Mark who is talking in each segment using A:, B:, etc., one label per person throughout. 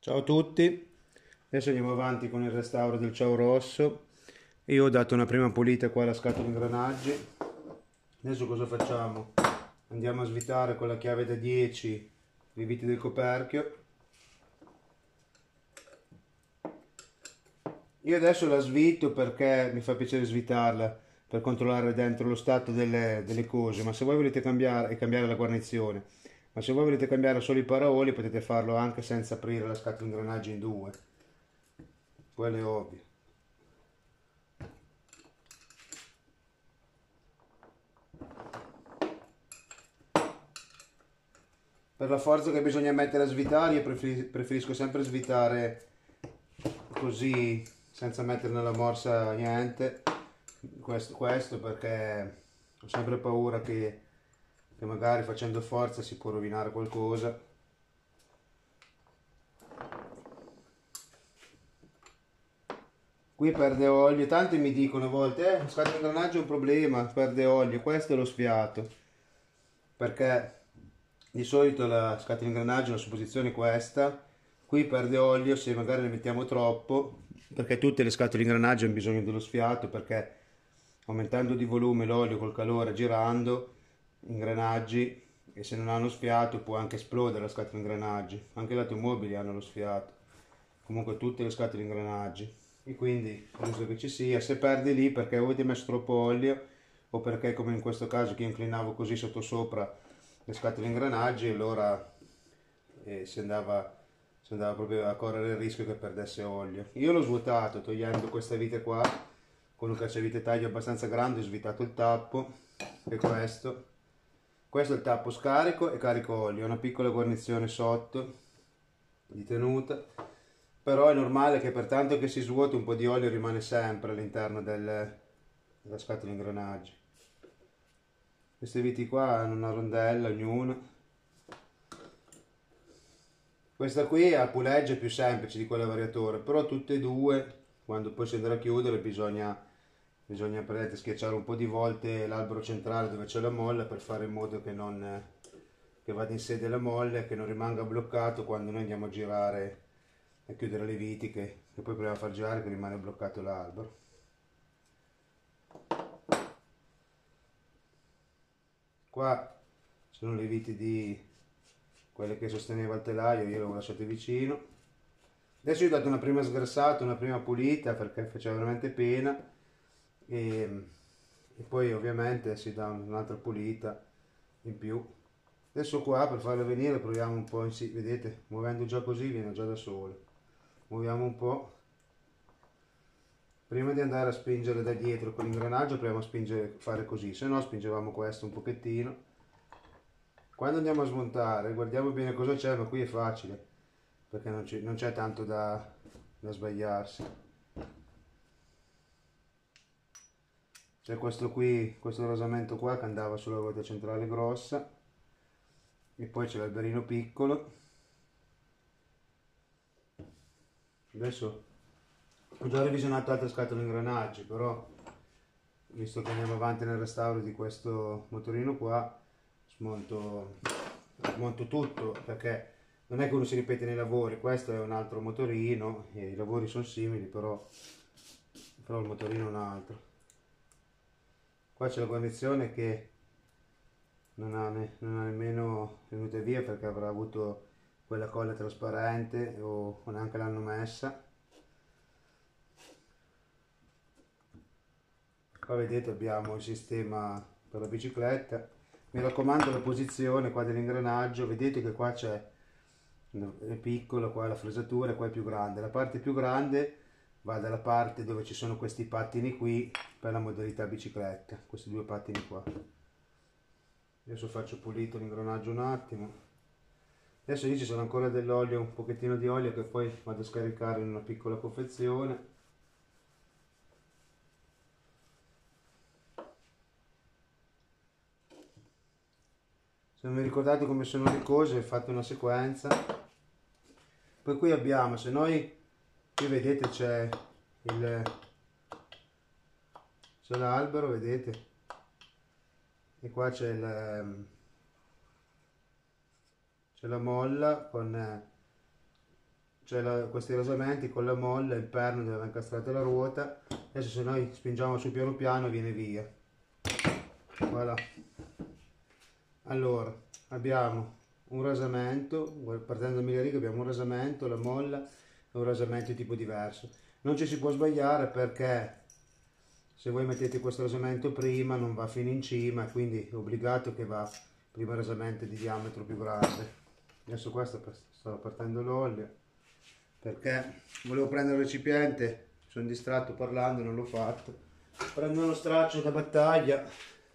A: Ciao a tutti, adesso andiamo avanti con il restauro del Ciao Rosso. Io ho dato una prima pulita qua alla scatola ingranaggi. Adesso cosa facciamo? Andiamo a svitare con la chiave da 10 i viti del coperchio. Io adesso la svito perché mi fa piacere svitarla per controllare dentro lo stato delle cose, ma se voi volete cambiare la guarnizione, ma se voi volete cambiare solo i paraoli potete farlo anche senza aprire la scatola ingranaggi in due, quello è ovvio. Per la forza che bisogna mettere a svitare, io preferisco sempre svitare così, senza mettere nella morsa niente. Questo perché ho sempre paura che magari facendo forza si può rovinare qualcosa. Qui perde olio, tanti mi dicono a volte, scatola ingranaggio è un problema, perde olio, questo è lo sfiato, perché di solito la scatola ingranaggio, la supposizione è questa, qui perde olio se magari ne mettiamo troppo, perché tutte le scatole ingranaggio hanno bisogno dello sfiato, perché aumentando di volume l'olio col calore girando, ingranaggi, e se non hanno sfiato può anche esplodere la scatola ingranaggi, anche le automobili hanno lo sfiato, comunque tutte le scatole ingranaggi, e quindi è giusto che ci sia. Se perdi lì perché o avete messo troppo olio o perché come in questo caso che io inclinavo così sottosopra le scatole ingranaggi, allora si andava proprio a correre il rischio che perdesse olio. Io l'ho svuotato togliendo questa vite qua con un cacciavite taglio abbastanza grande, ho svitato il tappo, che è questo. Questo è il tappo scarico e carico olio, una piccola guarnizione sotto di tenuta, però è normale che per tanto che si svuoti un po' di olio rimane sempre all'interno della scatola ingranaggi. Queste viti qua hanno una rondella ognuna. Questa qui ha puleggia più semplice di quella variatore, però tutte e due, quando poi si andrà a chiudere, bisogna schiacciare un po' di volte l'albero centrale dove c'è la molla per fare in modo che vada in sede la molla e che non rimanga bloccato quando noi andiamo a girare a chiudere le viti che poi proviamo a far girare che rimane bloccato l'albero. Qua sono le viti di quelle che sosteneva il telaio, io le ho lasciate vicino. Adesso io ho dato una prima sgrassata, una prima pulita perché faceva veramente pena e, e poi ovviamente si dà un'altra pulita in più. Adesso qua per farlo venire proviamo un po', vedete, muovendo già così viene già da solo. Muoviamo un po'. Prima di andare a spingere da dietro con l'ingranaggio proviamo a spingere, fare così, se no spingevamo questo un pochettino. Quando andiamo a smontare guardiamo bene cosa c'è, ma qui è facile perché non c'è tanto da sbagliarsi. C'è questo qui, questo rosamento qua che andava sulla ruota centrale grossa e poi c'è l'alberino piccolo. Adesso ho già revisionato altre scatole ingranaggi, però visto che andiamo avanti nel restauro di questo motorino qua, smonto tutto perché non è che uno si ripete nei lavori, questo è un altro motorino, e i lavori sono simili, però il motorino è un altro. Qua c'è la guarnizione che non ha nemmeno venuta via perché avrà avuto quella colla trasparente o neanche l'hanno messa. Qua vedete abbiamo il sistema per la bicicletta. Mi raccomando la posizione qua dell'ingranaggio, vedete che qua c'è, è piccolo, qua è la fresatura, qua è più grande. La parte più grande va dalla parte dove ci sono questi pattini qui per la modalità bicicletta, questi due pattini qua. Adesso faccio pulito l'ingranaggio un attimo. Adesso lì ci sono ancora dell'olio, un pochettino di olio che poi vado a scaricare in una piccola confezione. Se non vi ricordate come sono le cose, fate una sequenza. Poi qui abbiamo, se noi, qui vedete c'è l'albero, vedete? E qua c'è la molla c'è questi rasamenti con la molla, il perno dove va incastrata la ruota. Adesso se noi spingiamo su piano piano viene via. Voilà. Allora abbiamo un rasamento, partendo da 1000 righe abbiamo un rasamento, la molla e un rasamento di tipo diverso. Non ci si può sbagliare perché se voi mettete questo rasamento prima non va fino in cima, quindi è obbligato che va prima il rasamento di diametro più grande. Adesso qua sta partendo l'olio perché volevo prendere il recipiente, sono distratto parlando, non l'ho fatto. Prendo uno straccio da battaglia.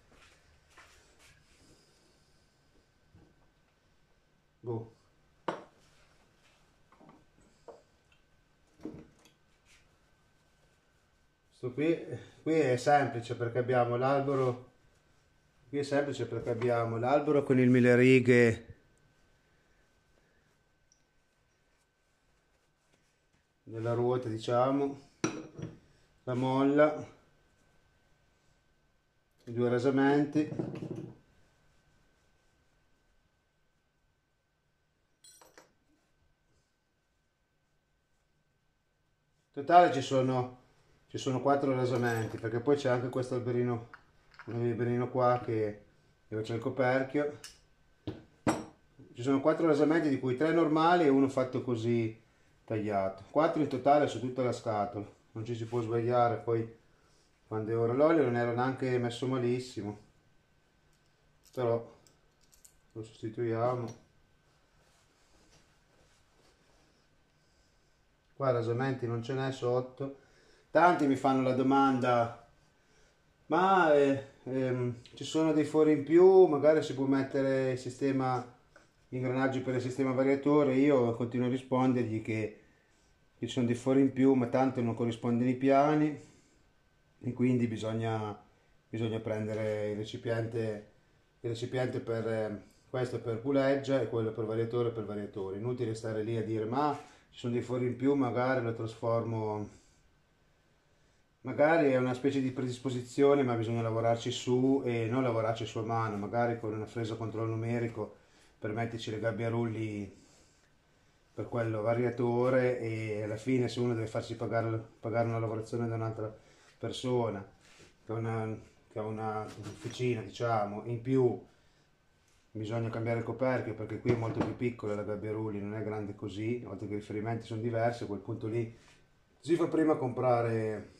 A: Boh. Sto qui è semplice perché abbiamo l'albero. Qui è semplice perché abbiamo l'albero con il 1000 righe della ruota, diciamo, la molla, i due rasamenti, in totale ci sono 4 rasamenti perché poi c'è anche questo alberino, un alberino qua dove c'è il coperchio. Ci sono 4 rasamenti di cui 3 normali e uno fatto così tagliato, 4 in totale su tutta la scatola, non ci si può sbagliare. Poi quando è ora l'olio non era neanche messo malissimo, però lo sostituiamo. Qua rasamenti non ce n'è sotto. Tanti mi fanno la domanda, ma ci sono dei fori in più, magari si può mettere il sistema ingranaggi per il sistema variatore. Io continuo a rispondergli che ci sono dei fori in più, ma tanto non corrispondono i piani e quindi bisogna prendere il recipiente per questo per puleggia e quello per variatore. Inutile stare lì a dire ma ci sono dei fori in più, magari lo trasformo. Magari è una specie di predisposizione, ma bisogna lavorarci su e non lavorarci su a mano, magari con una fresa a controllo numerico per metterci le gabbie a rulli per quello variatore, e alla fine se uno deve farsi pagare una lavorazione da un'altra persona che ha un'officina, diciamo, in più bisogna cambiare il coperchio perché qui è molto più piccola la gabbia a rulli, non è grande così, oltre che i riferimenti sono diversi. A quel punto lì si fa prima a comprare.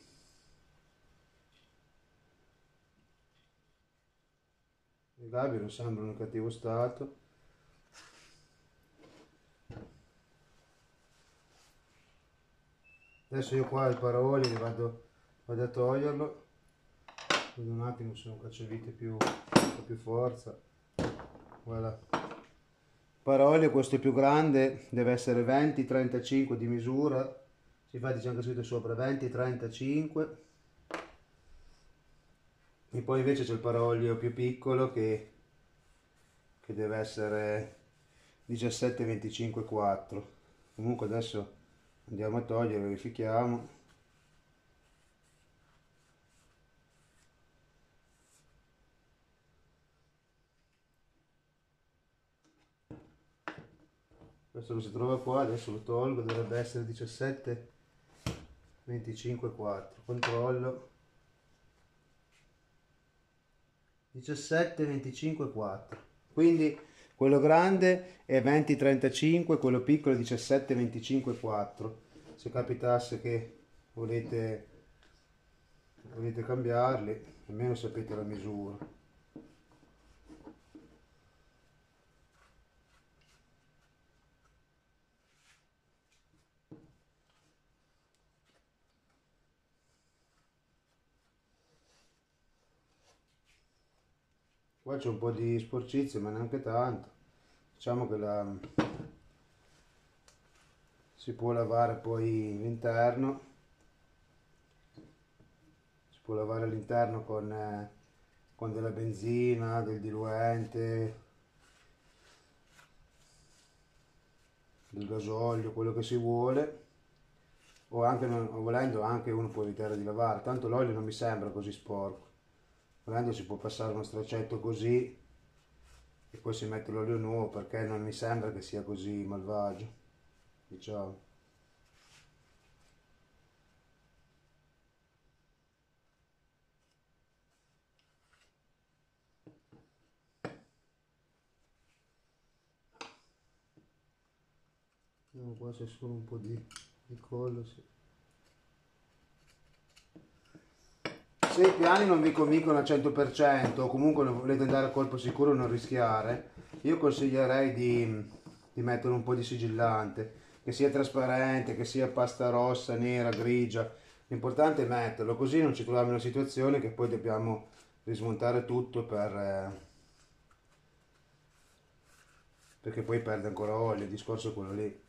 A: Le gabbie non sembrano in cattivo stato. Adesso io qua il paraoli vado a toglierlo. Vedo un attimo se un cacciavite con più forza. Voilà. Il paraolio questo più grande deve essere 20-35 di misura. Si fa, c'è anche scritto sopra 20-35. E poi invece c'è il paraolio più piccolo che deve essere 17-25-4. Comunque adesso andiamo a togliere, verifichiamo. Questo lo si trova qua, adesso lo tolgo, dovrebbe essere 17-25-4. Controllo. 17-25-4. Quindi quello grande è 20-35, quello piccolo è 17-25-4. Se capitasse che volete cambiarli, almeno sapete la misura. Qua c'è un po' di sporcizia, ma neanche tanto. Diciamo che si può lavare poi l'interno. Si può lavare all'interno con della benzina, del diluente, del gasolio, quello che si vuole. O anche volendo anche uno può evitare di lavare, tanto l'olio non mi sembra così sporco. Volendo si può passare uno straccetto così e poi si mette l'olio nuovo, perché non mi sembra che sia così malvagio, diciamo. Vediamo qua c'è solo un po' di collo, sì. Se i piani non vi convincono al 100% o comunque non volete andare a colpo sicuro e non rischiare, io consiglierei di mettere un po' di sigillante, che sia trasparente, che sia pasta rossa, nera, grigia. L'importante è metterlo, così non ci troviamo in una situazione che poi dobbiamo rismontare tutto perché poi perde ancora olio, il discorso è quello lì.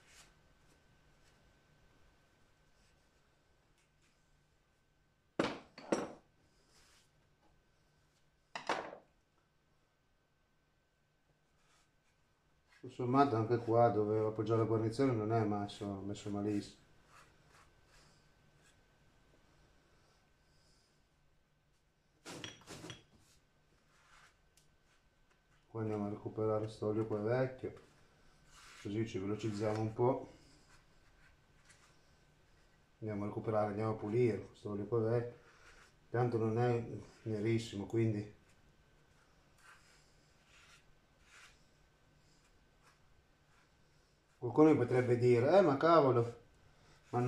A: Tutto sommato anche qua dove ho appoggiato la guarnizione non è messo malissimo. Poi andiamo a recuperare questo olio qua vecchio, così ci velocizziamo un po'. Andiamo a recuperare, andiamo a pulire questo olio qua vecchio. Tanto non è nerissimo, quindi qualcuno mi potrebbe dire, ma cavolo, ma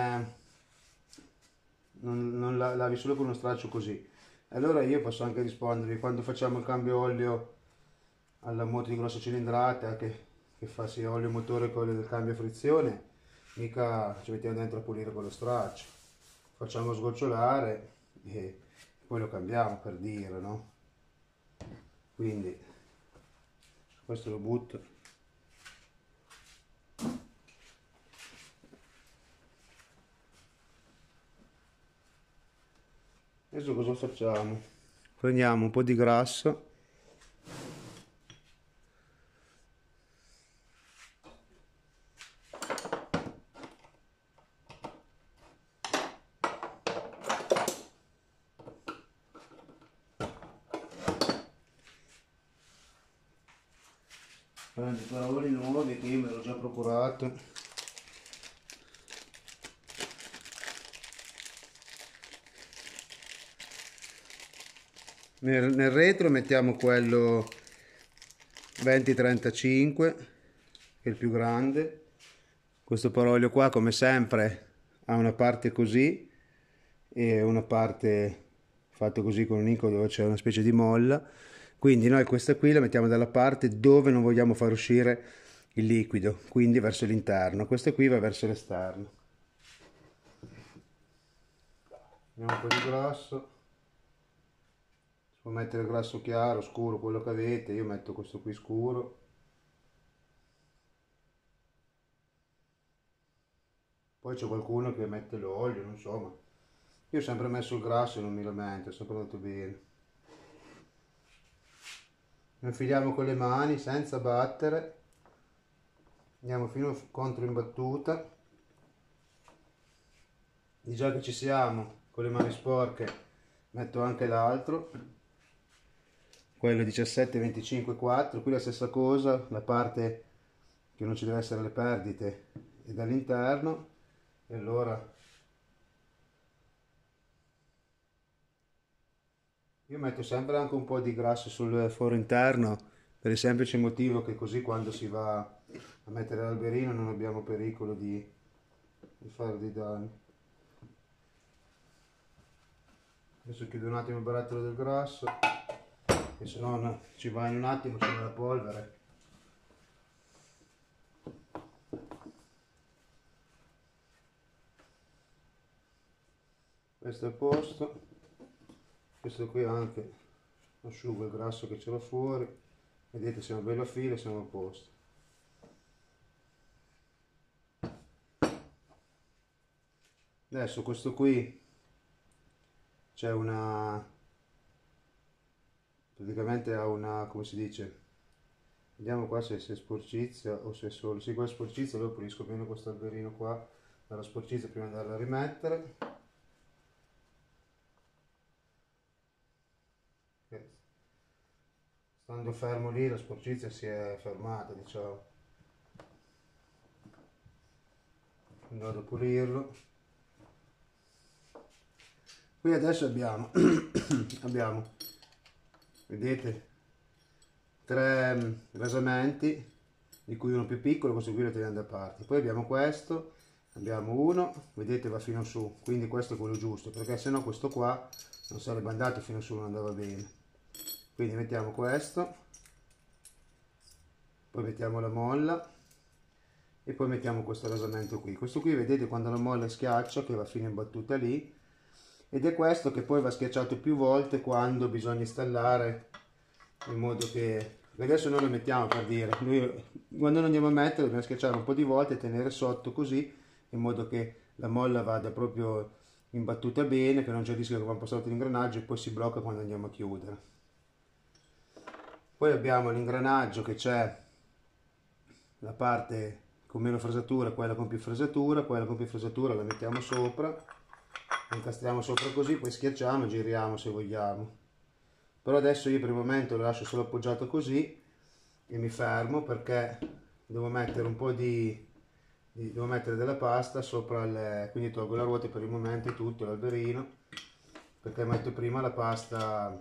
A: non lavi solo con uno straccio così. Allora io posso anche rispondervi, quando facciamo il cambio olio alla moto di grossa cilindrata che fa sia olio motore che olio del cambio a frizione, mica ci mettiamo dentro a pulire con lo straccio. Facciamo sgocciolare e poi lo cambiamo, per dire, no? Quindi questo lo butto. Adesso cosa facciamo? Prendiamo un po' di grasso. Prendo i paroli nuovi che io me l'ho già procurato. Nel retro mettiamo quello 2035, che è il più grande. Questo parolio qua, come sempre, ha una parte così e una parte fatto così con un inco dove c'è una specie di molla. Quindi noi questa qui la mettiamo dalla parte dove non vogliamo far uscire il liquido, quindi verso l'interno. Questa qui va verso l'esterno. Andiamo un po' di grasso. Si può mettere grasso chiaro, scuro, quello che avete. Io metto questo qui scuro. Poi c'è qualcuno che mette l'olio, non so, ma io ho sempre messo il grasso e non mi lamento, è sempre andato bene. Lo infiliamo con le mani senza battere, andiamo fino contro in battuta. Di già che ci siamo, con le mani sporche, metto anche l'altro, quello 17, 25, 4. Qui la stessa cosa, la parte che non ci deve essere le perdite è dall'interno, e allora io metto sempre anche un po' di grasso sul foro interno per il semplice motivo che così quando si va a mettere l'alberino non abbiamo pericolo di fare dei danni. Adesso chiudo un attimo il barattolo del grasso, che se no ci va in un attimo, ci va la polvere. Questo è a posto, questo qui anche asciugo il grasso che c'era fuori, vedete siamo bello a filo, siamo a posto. Adesso questo qui c'è praticamente ha una, come si dice, vediamo qua se sporcizia o se è solo, sì qua è sporcizia, allora pulisco bene questo alberino qua dalla sporcizia prima di andarla a rimettere. Stando fermo lì la sporcizia si è fermata, diciamo. Vado a pulirlo. Qui adesso abbiamo vedete, 3 rasamenti di cui uno più piccolo, questo qui lo teniamo da parte. Poi abbiamo questo, abbiamo uno, vedete va fino su, quindi questo è quello giusto, perché se no questo qua non sarebbe andato fino su, non andava bene. Quindi mettiamo questo, poi mettiamo la molla e poi mettiamo questo rasamento qui. Questo qui vedete quando la molla schiaccia che va fino in battuta lì, ed è questo che poi va schiacciato più volte quando bisogna installare, in modo che adesso noi lo mettiamo, per dire, noi quando lo andiamo a mettere dobbiamo schiacciare un po' di volte e tenere sotto così, in modo che la molla vada proprio imbattuta bene, che non c'è il rischio che va un po' sotto l'ingranaggio e poi si blocca quando andiamo a chiudere. Poi abbiamo l'ingranaggio che c'è la parte con meno fresatura, quella con più fresatura, quella con più fresatura la mettiamo sopra, la incastriamo sopra così, poi schiacciamo e giriamo se vogliamo. Però adesso io per il momento lo lascio solo appoggiato così e mi fermo perché devo mettere un po' devo mettere della pasta sopra quindi tolgo la ruota per il momento e tutto l'alberino, perché metto prima la pasta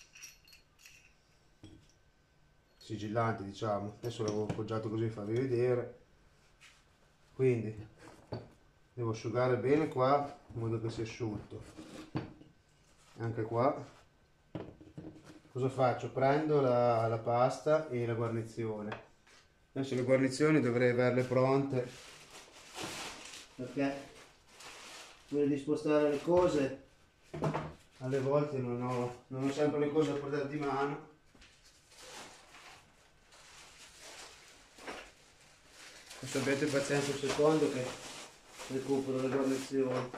A: sigillante, diciamo. Adesso l'avevo appoggiato così per farvi vedere, quindi devo asciugare bene qua in modo che sia asciutto anche qua. Cosa faccio? Prendo la pasta e la guarnizione. Adesso le guarnizioni dovrei averle pronte, perché per di spostare le cose alle volte non ho sempre le cose a portata di mano. Adesso abbiate pazienza un secondo che recupero le guarnizioni.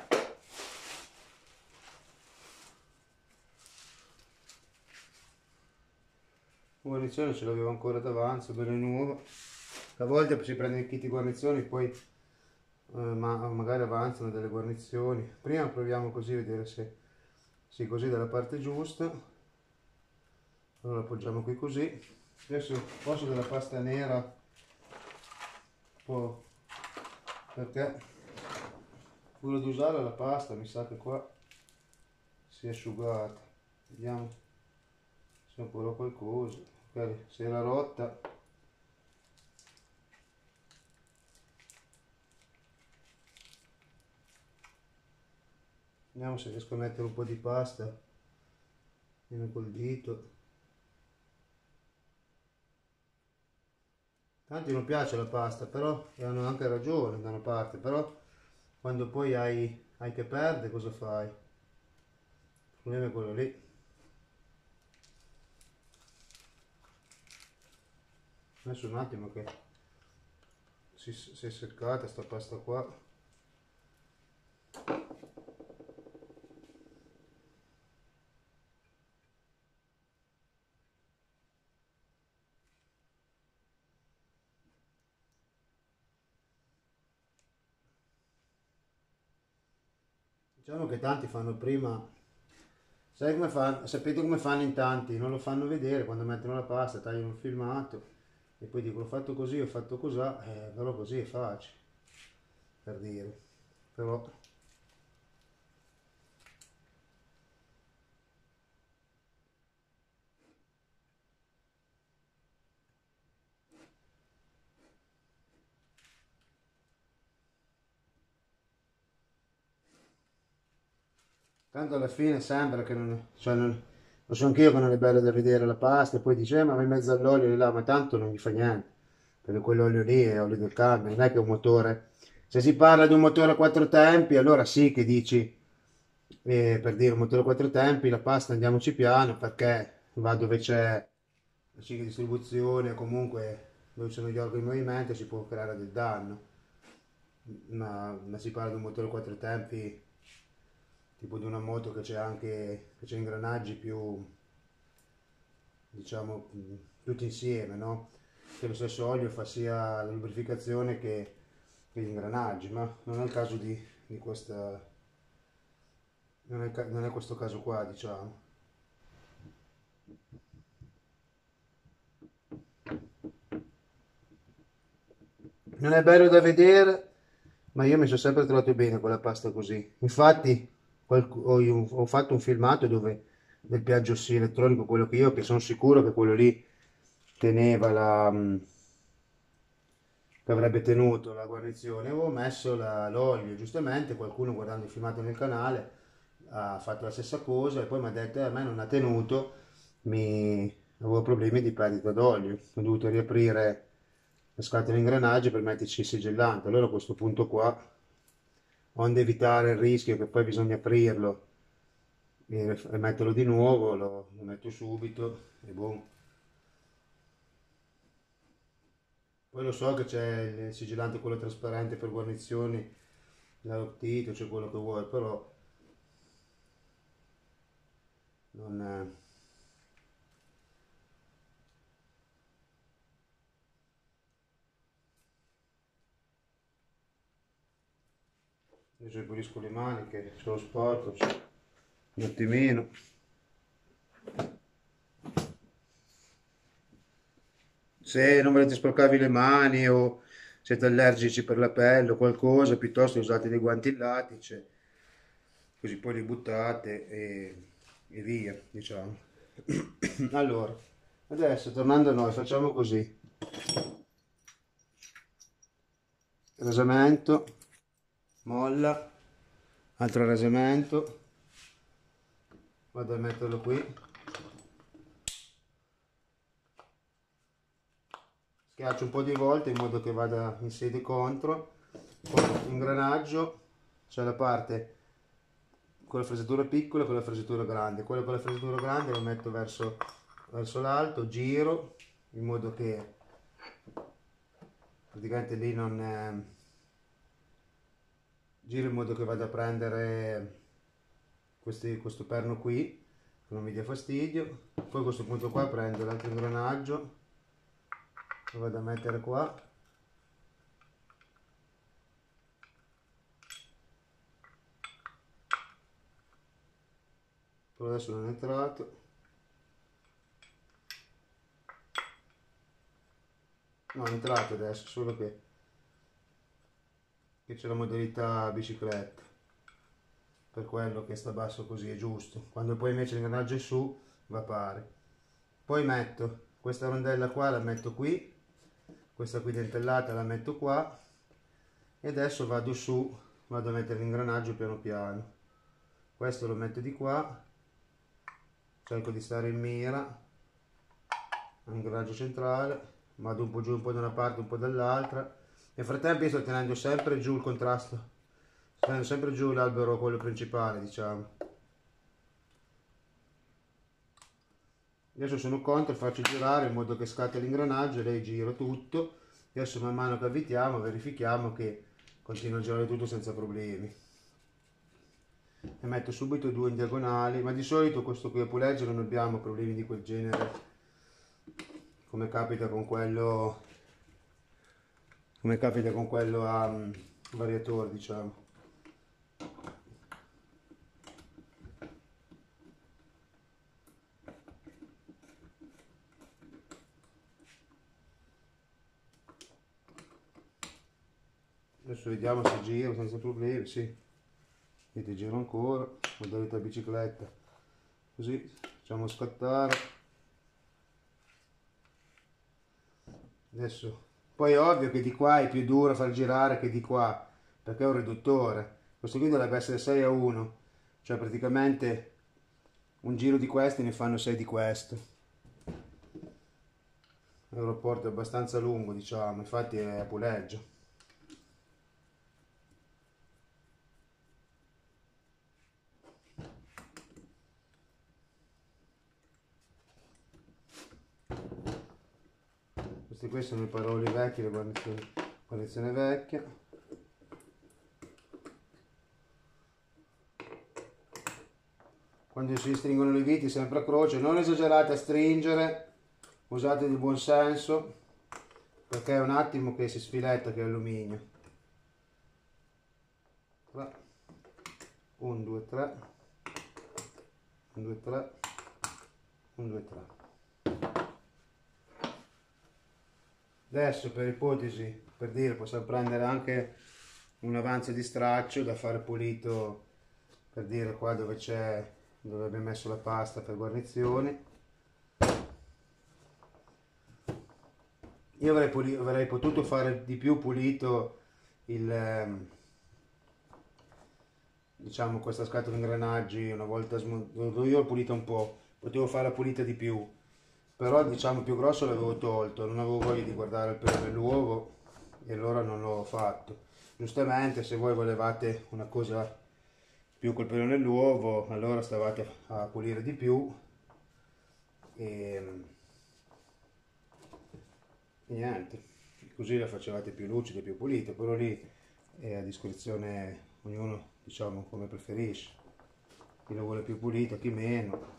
A: La guarnizione ce l'avevo ancora d'avanzo, bella nuova. A volte si prende il kit di guarnizioni, poi magari avanzano delle guarnizioni. Prima proviamo così a vedere se sì, così dalla parte giusta. Allora appoggiamo qui così. Adesso al posto della pasta nera un po', perché quello di usare la pasta mi sa che qua si è asciugata. Vediamo se ancora qualcosa. Ok, se era rotta. Vediamo se riesco a mettere un po' di pasta col dito. Tanti non piace la pasta, però e hanno anche ragione da una parte, però quando poi hai che perdere cosa fai? Il problema è quello lì. Adesso un attimo che si è seccata sta pasta qua. Diciamo che tanti fanno prima, sapete come fanno in tanti, non lo fanno vedere quando mettono la pasta, tagliano un filmato e poi dicono ho fatto così, ho fatto così, però così è facile, per dire, però tanto alla fine sembra che non, cioè non, lo so anch'io che non è bello da vedere la pasta e poi dice ma va in mezzo all'olio di là, ma tanto non gli fa niente, perché quell'olio lì è olio del cambio, non è che è un motore. Se si parla di un motore a quattro tempi, allora sì che dici, per dire un motore a quattro tempi, la pasta andiamoci piano perché va dove c'è la ciclo di distribuzione, comunque dove ci sono gli organi in movimento si può creare del danno, ma si parla di un motore a quattro tempi tipo di una moto che c'è anche che c'è ingranaggi più, diciamo, tutti insieme, no? Che lo stesso olio fa sia la lubrificazione che gli ingranaggi, ma non è il caso di questa, non è questo caso qua, diciamo. Non è bello da vedere, ma io mi sono sempre trovato bene con la pasta così. Infatti ho fatto un filmato dove del Piaggio sì elettronico, quello che sono sicuro che quello lì teneva che avrebbe tenuto la guarnizione. Avevo messo l'olio, giustamente qualcuno guardando il filmato nel canale ha fatto la stessa cosa e poi mi ha detto a me non ha tenuto, avevo problemi di perdita d'olio, ho dovuto riaprire la scatola di ingranaggio per metterci il sigillante. Allora a questo punto qua, onde evitare il rischio che poi bisogna aprirlo e metterlo di nuovo, lo metto subito e boom. Poi lo so che c'è il sigillante, quello trasparente per guarnizioni, l'Aroctito, c'è quello che vuoi, però non è... Io ci pulisco le mani che sono sporco, un attimino. Se non volete sporcarvi le mani o siete allergici per la pelle o qualcosa, piuttosto usate dei guanti in lattice, così poi li buttate e via, diciamo. Allora, adesso tornando a noi, facciamo così. Rasamento, molla, altro rasamento, vado a metterlo qui, schiaccio un po' di volte in modo che vada in sede contro. Poi l'ingranaggio c'è la parte con la fresatura piccola e con la fresatura grande. Quello con la fresatura grande lo metto verso l'alto, giro in modo che praticamente lì non giro in modo che vada a prendere questo perno qui, che non mi dia fastidio. Poi a questo punto qua prendo l'altro ingranaggio, lo vado a mettere qua. Però adesso non è entrato. No, è entrato adesso, solo che c'è la modalità bicicletta. Per quello che sta basso così è giusto. Quando poi invece l'ingranaggio è su, va pari. Poi metto questa rondella qua, la metto qui, questa qui dentellata la metto qua e adesso vado su, vado a mettere l'ingranaggio piano piano. Questo lo metto di qua, cerco di stare in mira, l'ingranaggio centrale, vado un po' giù, un po' da una parte, un po' dall'altra. Nel frattempo io sto tenendo sempre giù il contrasto, sto tenendo sempre giù l'albero, quello principale, diciamo. Adesso sono contro, faccio girare in modo che scatta l'ingranaggio, lei giro tutto. Adesso man mano che avvitiamo verifichiamo che continua a girare tutto senza problemi. E metto subito due in diagonali, ma di solito questo qui a puleggia non abbiamo problemi di quel genere, come capita con quello a variatore, diciamo. Adesso vediamo se giro senza problemi, sì. Vedete, giro ancora, modalità bicicletta, così, facciamo scattare. Adesso, poi è ovvio che di qua è più duro far girare che di qua, perché è un riduttore. Questo qui dovrebbe essere 6-1, cioè praticamente un giro di questi ne fanno 6 di questo. L'aeroporto è abbastanza lungo, diciamo, infatti è a puleggio. Queste qui sono i paroli vecchi, la guarnizione vecchia. Quando si stringono le viti sempre a croce, non esagerate a stringere, usate di buon senso, perché è un attimo che si sfiletta che è alluminio. 1, 2, 3, 1, 2, 3, 1, 2, 3. Adesso per ipotesi, per dire, possiamo prendere anche un avanzo di straccio da fare pulito, per dire qua dove abbiamo messo la pasta per guarnizioni. Io avrei potuto fare di più pulito il, diciamo, questa scatola ingranaggi una volta smontata. Io l'ho pulita un po', potevo farla pulita di più, però diciamo più grosso l'avevo tolto, non avevo voglia di guardare il pelo nell'uovo e allora non l'ho fatto. Giustamente, se voi volevate una cosa più col pelo nell'uovo, allora stavate a pulire di più e niente, così la facevate più lucida, più pulita, però lì è a discrezione, ognuno diciamo come preferisce, chi lo vuole più pulito, chi meno.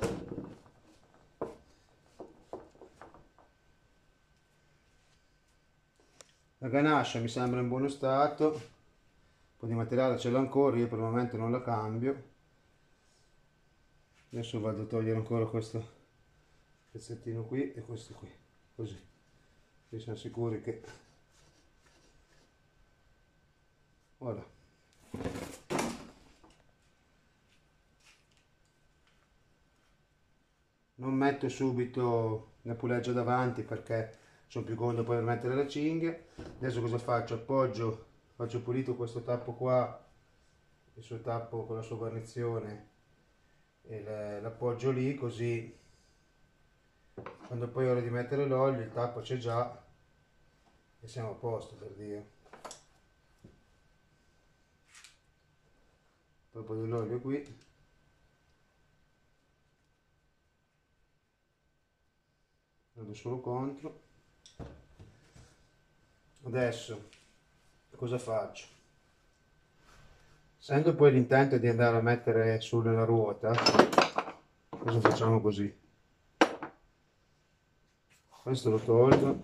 A: La ganascia mi sembra in buono stato, un po' di materiale ce l'ho ancora, io per il momento non la cambio. Adesso vado a togliere ancora questo pezzettino qui e questo qui, così siamo sicuri che ora non metto subito la puleggia davanti perché sono più comodo poi per mettere la cinghia. Adesso cosa faccio? Appoggio, faccio pulito questo tappo qua, il suo tappo con la sua guarnizione, e l'appoggio lì, così quando poi è ora di mettere l'olio il tappo c'è già e siamo a posto, per dire. Dopo dell'olio qui, vado solo contro. Adesso cosa faccio? Essendo poi l'intento di andare a mettere su nella ruota, cosa facciamo così? Questo lo tolgo.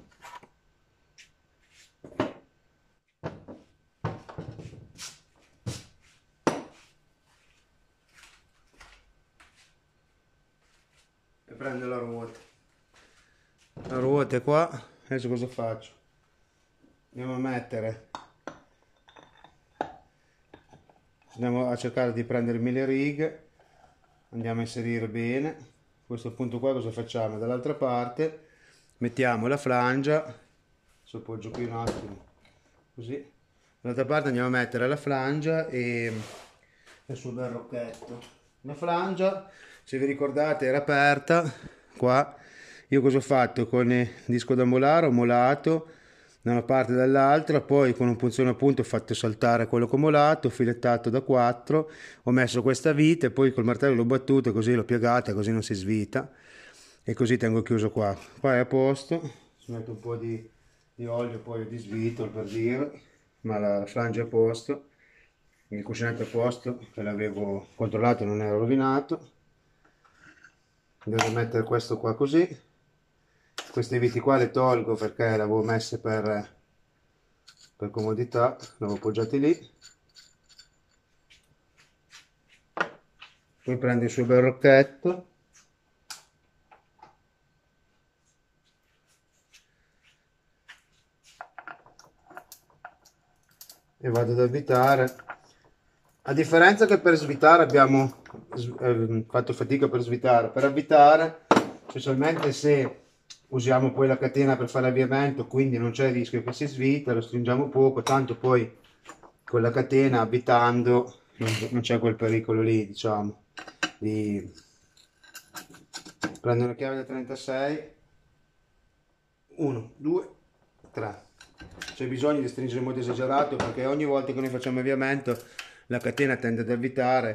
A: E prendo la ruota. La ruota è qua. Adesso cosa faccio? Andiamo a mettere. Andiamo a cercare di prendermi le righe. Andiamo a inserire bene. A questo punto qua cosa facciamo? Dall'altra parte mettiamo la flangia. Adesso appoggio qui un attimo. Così. Dall'altra parte andiamo a mettere la flangia e il suo bel rocchetto. La flangia, se vi ricordate, era aperta qua. Io cosa ho fatto? Con il disco da molare ho molato da una parte e dall'altra, poi con un punzone a punto ho fatto saltare quello che ho molato, ho filettato da 4, ho messo questa vite, poi col martello l'ho battuta, così l'ho piegata, così non si svita, e così tengo chiuso qua. Qua è a posto, ci metto un po' di olio, poi di svitol per dire, ma la flangia è a posto, il cuscinetto è a posto, che l'avevo controllato, non era rovinato. Devo mettere questo qua così. Queste viti qua le tolgo perché le avevo messe per comodità, le avevo appoggiate lì. Poi prendo il suo bel rocchetto. E vado ad avvitare. A differenza che per svitare abbiamo fatto fatica per svitare, per avvitare, specialmente se usiamo poi la catena per fare l'avviamento, quindi non c'è il rischio che si svita, lo stringiamo poco, tanto poi con la catena avvitando non c'è quel pericolo lì, diciamo, di prendo la chiave da 36, 1, 2, 3. C'è bisogno di stringere in modo esagerato perché ogni volta che noi facciamo avviamento la catena tende ad avvitare